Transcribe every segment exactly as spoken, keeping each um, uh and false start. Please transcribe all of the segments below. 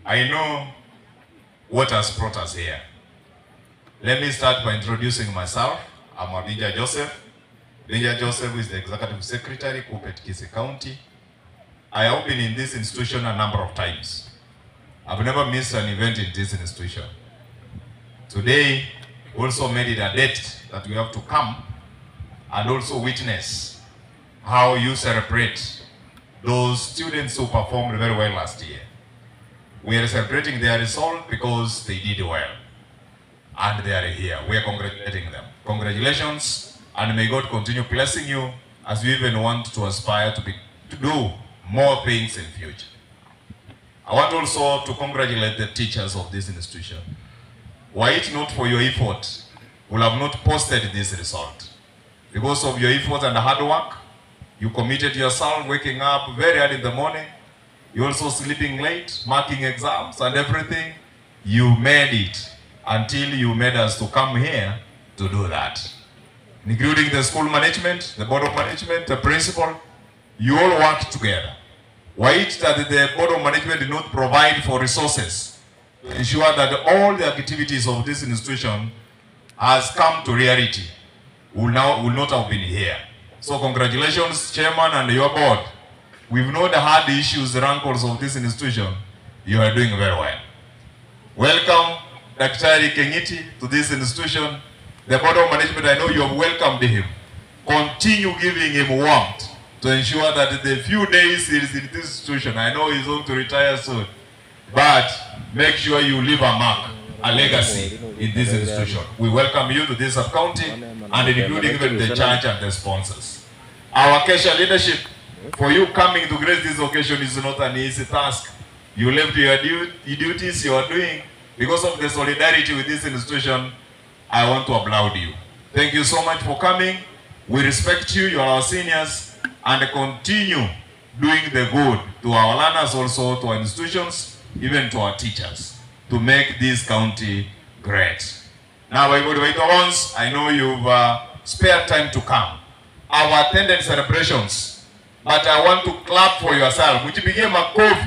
I know what has brought us here. Let me start by introducing myself. I'm Abincha Joseph. Abincha Joseph is the Executive Secretary, Kuppet, Kisii County. I have been in this institution a number of times. I've never missed an event in this institution. Today, also made it a date that we have to come and also witness how you celebrate those students who performed very well last year. We are celebrating their result because they did well. And they are here. We are congratulating them. Congratulations, and may God continue blessing you as we even want to aspire to, be, to do more things in future. I want also to congratulate the teachers of this institution. Were it not for your effort, we will have not posted this result. Because of your effort and hard work, you committed yourself waking up very early in the morning, you also sleeping late, marking exams and everything. You made it until you made us to come here to do that. Including the school management, the board of management, the principal, you all work together. Why it that the board of management did not provide for resources to ensure that all the activities of this institution has come to reality, will now will not have been here. So congratulations, Chairman and your board. We've not had the issues, the rankles of this institution. You are doing very well. Welcome, Doctor Ekegusii, to this institution. The board of management, I know you have welcomed him. Continue giving him warmth to ensure that the few days he is in this institution, I know he's going to retire soon, but make sure you leave a mark, a legacy in this institution. We welcome you to this sub-county and including even the church and the sponsors. Our Kesha leadership, for you coming to grace this occasion is not an easy task. You left your duties you are doing because of the solidarity with this institution. I want to applaud you. Thank you so much for coming. We respect you, you are our seniors, and continue doing the good to our learners, also to our institutions, even to our teachers, to make this county great. Now, by God, wait once, I know you've uh, spared time to come. Our attended celebrations, but I want to clap for yourself. Mjipigie makofi.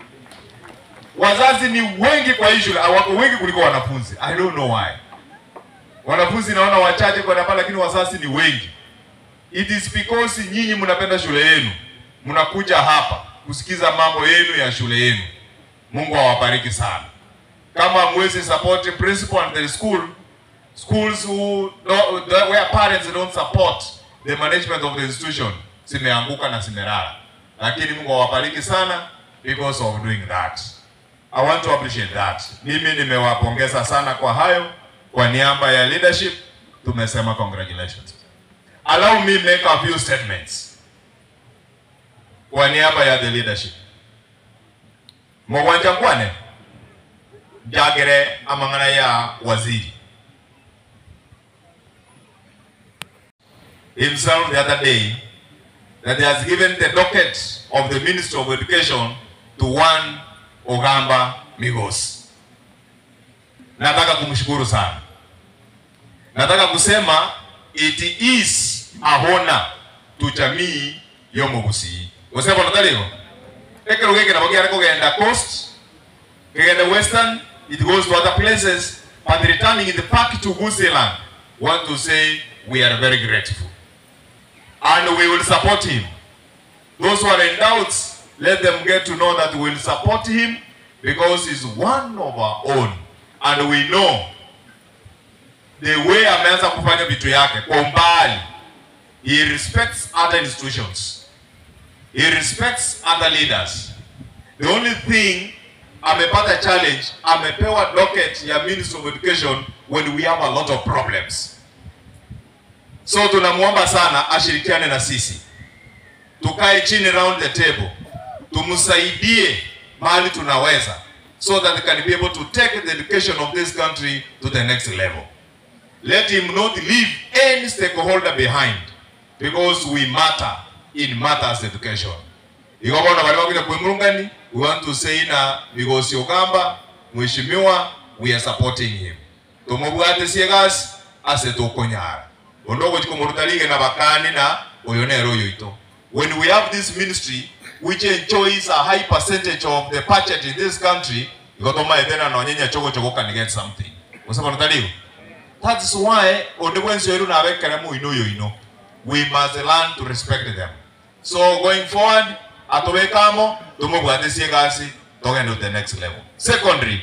Wazazi ni wengi kwa hii shule, hawako wengi kuliko wanafunzi. I don't know why. Wanafunzi naona wachache kwa hapa, lakini wazazi ni wengi. It is because nyinyi mnapenda shule yenu. Mnakuja hapa kusikiza mambo yenu ya shule yenu. Mungu awabariki sana. Kama mwezi support principal and the school, schools who don't, where parents don't support the management of the institution, simeanguka na simerara. Lakini Mungu awabariki sana because of doing that. I want to appreciate that. Mimi nimewapongeza sana kwa hayo. Kwa niaba ya leadership, tumesema congratulations. Allow me make a few statements. Kwa niaba ya the leadership. Mwanja kwane, jagere amangana ya waziri. Himself the other day, that he has given the docket of the Ministry of Education to one Ogamba Migos. Nataka kumshukuru sana. Nataka kusema it is a honor to jamii yomo Gusii. Wasema nataliyo? Eke lugeke na bagia reko genda coast, genda western, it goes to other places, but returning it back to Gusiiland, want to say we are very grateful. And we will support him. Those who are in doubts, let them get to know that we will support him because he's one of our own. And we know the way ameanza kufanya vitu yake kwa umbali. He respects other institutions. He respects other leaders. The only thing amepata challenge, amepewa docket ya Ministry of Education when we have a lot of problems. So tunamuomba sana ashirikiane na sisi. Tukae chini round the table. Tumusaidie mahali tunaweza so that they can be able to take the education of this country to the next level. Let him not leave any stakeholder behind because we matter in matters education. We want to say na Migosi Ogamba, Mheshimiwa, we are supporting him. Tumubwate siegas asetokonyara. Ondogo chikomurutalige na bakani na oyonero yoito. When we have this ministry which enjoys a high percentage of the budget in this country, Igotoma etena no nyenya chogo chogo can get something. Usaba notaliu. That's why odegwenso yeru na wekere mu ino yo ino. We must learn to respect them. So going forward, atowekamo tumubwate siegasi togenda to the next level. Secondary,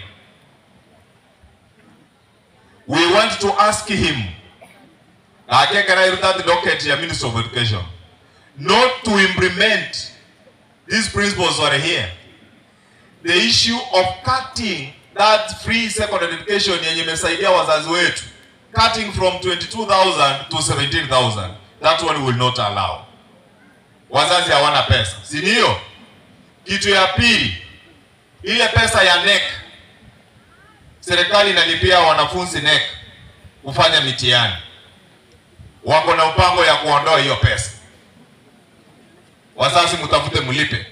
we want to ask him, akekera that docket ya Minister of Education, not to implement these principles that are here. The issue of cutting that free secondary education yenye imesaidia wazazi wetu, cutting from twenty-two thousand to seventeen thousand, that one will not allow. Wazazi hawana pesa, si ndio? Kitu ya pili, ile pesa ya N E C, serikali inalipia wanafunzi N E C kufanya mitihani. Wako na mpango ya kuondoa hiyo pesa. Wazazi mtafute mlipe.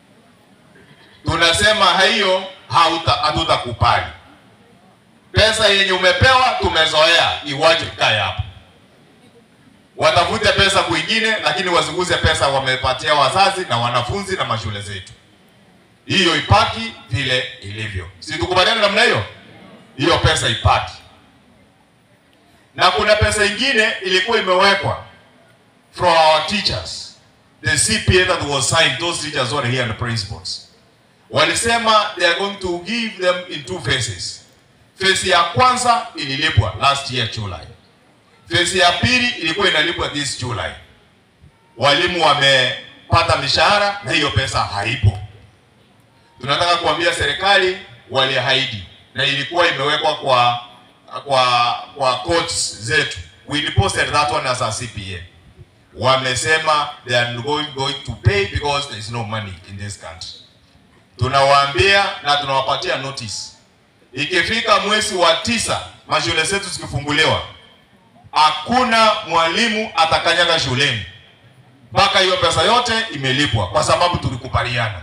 Tunasema hiyo hatutakubali. Pesa yenye umepewa tumezoea, iwaje kae hapo. Watafute pesa kwingine, lakini wasiguze pesa wamepatia wazazi na wanafunzi na mashule zetu. Hiyo ipaki vile ilivyo. Si tukubaliana namna hiyo? Hiyo pesa ipaki. Na kuna pesa ingine ilikuwa imewekwa from our teachers. The C P A that was signed, those teachers were here and the principals. Walisema they are going to give them in two phases. Phase ya kwanza ililipwa last year July. Phase ya pili ilikuwa inalipwa this July. Walimu wamepata mishahara na hiyo pesa haipo. Tunataka kuambia serikali waliahidi na ilikuwa imewekwa kwa kwa kwa courts zetu. We deposited that one as a C P A. Wamesema they are going going to pay because there is no money in this country. Tunawaambia na tunawapatia notice. Ikifika mwezi wa tisa mashule zetu zikifunguliwa, hakuna mwalimu atakanyaga shuleni mpaka hiyo pesa yote imelipwa, kwa sababu tulikubaliana.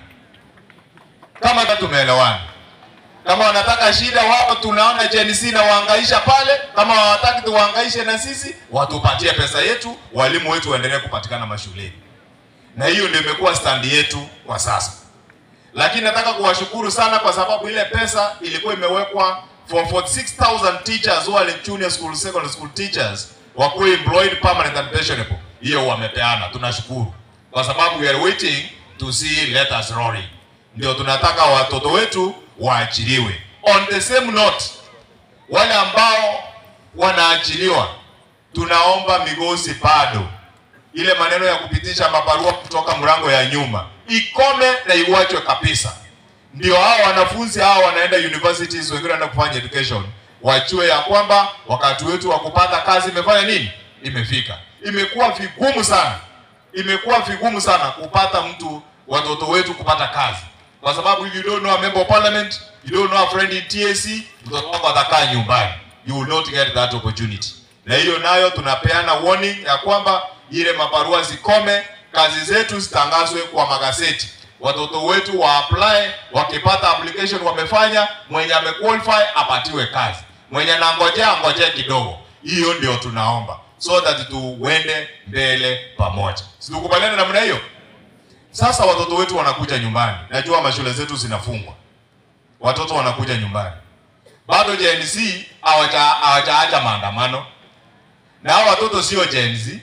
Kama tumeelewana. Kama wanataka shida wao, tunaona Gen Z na wahangaisha pale, kama hawataki tuwahangaishe na sisi, watupatie pesa yetu, walimu wetu waendelee kupatikana mashuleni. Na hiyo ndio imekuwa stand yetu kwa sasa. Lakini nataka kuwashukuru sana kwa sababu ile pesa ilikuwa imewekwa for forty-six thousand teachers wale junior school, secondary school teachers wako employed permanent and pensionable. Hiyo wamepeana, tunashukuru. Kwa sababu we are waiting to see letters rolling. Ndio tunataka watoto wetu waachiliwe. On the same note, wale ambao wanaachiliwa, tunaomba migosi bado. Ile maneno ya kupitisha mabarua kutoka mlango ya nyuma ikome na iwachwe kabisa. Ndio hao wanafunzi hao wanaenda universities, wengine wanaenda kufanya education, wachue ya kwamba wakati wetu wa kupata kazi imefanya nini? Imefika. Imekuwa vigumu sana. Imekuwa vigumu sana kupata mtu, watoto wetu kupata kazi. Kwa sababu if you don't know a member of parliament, you don't know a friend in T A C, mtoto wako atakaa nyumbani. You will not get that opportunity. Na hiyo nayo tunapeana warning ya kwamba ile mabarua zikome, kazi zetu zitangazwe kwa magazeti. Watoto wetu wa apply, wakipata application wamefanya, mwenye amequalify apatiwe kazi. Mwenye anangojea ngojea kidogo. Hiyo ndio tunaomba, so that tuwende mbele pamoja. Situkubaliane namna hiyo. Sasa watoto wetu wanakuja nyumbani. Najua mashule zetu zinafungwa. Watoto wanakuja nyumbani. Bado Gen Z hawajaacha maandamano. Na hao watoto sio Gen Z.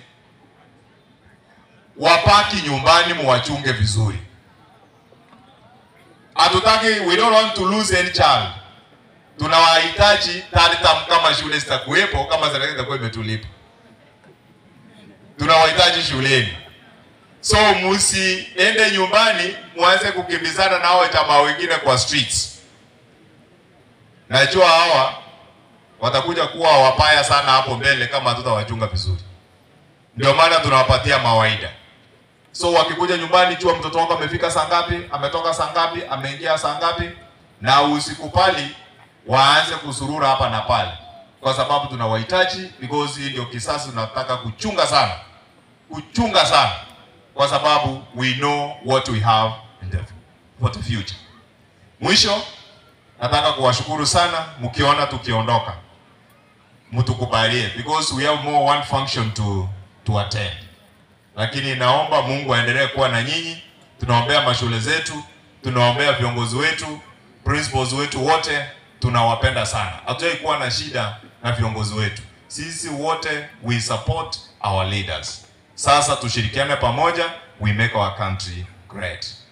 Wapaki nyumbani, muwachunge vizuri. Hatutaki, we don't want to lose any child. Tunawahitaji talitam kama shule zitakuwepo, kama serikali itakuwa imetulipa. Tunawahitaji shuleni. So musi ende nyumbani muanze kukimbizana na hao jamaa wengine kwa streets. Najua hawa watakuja kuwa wapaya sana hapo mbele kama hatutawachunga vizuri. Ndio maana tunawapatia mawaida. So wakikuja nyumbani, jua mtoto wako amefika saa ngapi, ametoka saa ngapi, ameingia saa ngapi, na usikupali waanze kusurura hapa na pale. Kwa sababu tunawahitaji, because hii ndio kisasi tunataka kuchunga sana. Kuchunga sana. Kwa sababu we know what we have in the, for the future. Mwisho, nataka kuwashukuru sana mkiona tukiondoka. Mtukubalie, because we have more one function to to attend. Lakini naomba Mungu aendelee kuwa na nyinyi. Tunaombea mashule zetu, tunaombea viongozi wetu, principals wetu wote tunawapenda sana. Hatujai kuwa na shida na viongozi wetu. Sisi wote we support our leaders. Sasa tushirikiane pamoja, we make our country great.